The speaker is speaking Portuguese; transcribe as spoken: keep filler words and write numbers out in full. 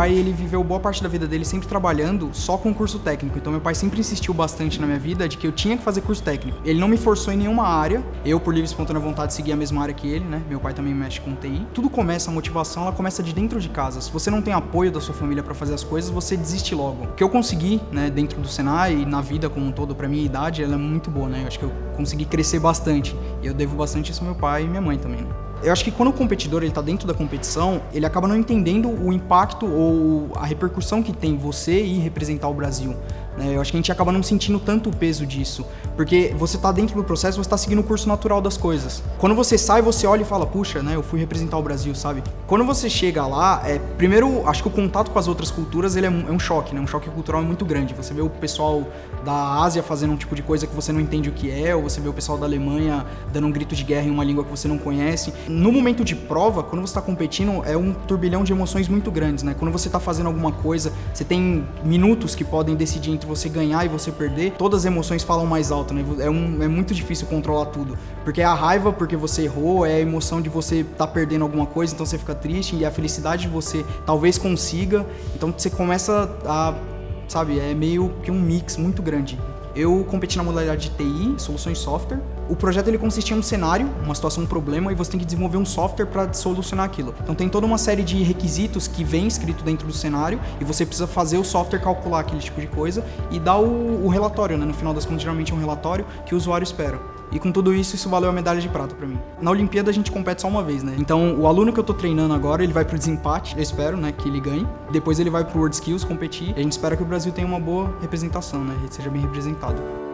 pai, ele viveu boa parte da vida dele sempre trabalhando só com curso técnico. Então meu pai sempre insistiu bastante na minha vida de que eu tinha que fazer curso técnico. Ele não me forçou em nenhuma área. Eu, por livre e espontânea vontade, segui a mesma área que ele, né? Meu pai também mexe com T I. Tudo começa, a motivação, ela começa de dentro de casa. Se você não tem apoio da sua família pra fazer as coisas, você desiste logo. O que eu consegui, né, dentro do Senai e na vida como um todo, pra minha idade, ela é muito boa, né? Eu acho que eu consegui crescer bastante. E eu devo bastante isso ao meu pai e minha mãe também, né? Eu acho que quando o competidor ele tá dentro da competição, ele acaba não entendendo o impacto ou a repercussão que tem você ir representar o Brasil. Eu acho que a gente acaba não sentindo tanto o peso disso, porque você tá dentro do processo, você tá seguindo o curso natural das coisas. Quando você sai, você olha e fala, puxa, né, eu fui representar o Brasil, sabe? Quando você chega lá, é, primeiro, acho que o contato com as outras culturas, ele é um, é um choque, né? Um choque cultural muito grande. Você vê o pessoal da Ásia fazendo um tipo de coisa que você não entende o que é, ou você vê o pessoal da Alemanha dando um grito de guerra em uma língua que você não conhece. No momento de prova, quando você tá competindo, é um turbilhão de emoções muito grandes, né? Quando você tá fazendo alguma coisa, você tem minutos que podem decidir entre você ganhar e você perder, todas as emoções falam mais alto, né? É, um, é muito difícil controlar tudo, porque é a raiva porque você errou, é a emoção de você tá perdendo alguma coisa, então você fica triste, e a felicidade de você talvez consiga, então você começa a, sabe, é meio que um mix muito grande. Eu competi na modalidade de T I, soluções de software. O projeto ele consistia em um cenário, uma situação, um problema, e você tem que desenvolver um software para solucionar aquilo. Então tem toda uma série de requisitos que vem escrito dentro do cenário e você precisa fazer o software calcular aquele tipo de coisa e dar o, o relatório, né? No final das contas, geralmente é um relatório que o usuário espera. E com tudo isso, isso valeu a medalha de prata pra mim. Na Olimpíada a gente compete só uma vez, né? Então o aluno que eu tô treinando agora, ele vai pro desempate, eu espero, né, que ele ganhe. Depois ele vai pro World Skills competir. E a gente espera que o Brasil tenha uma boa representação, né? Ele seja bem representado.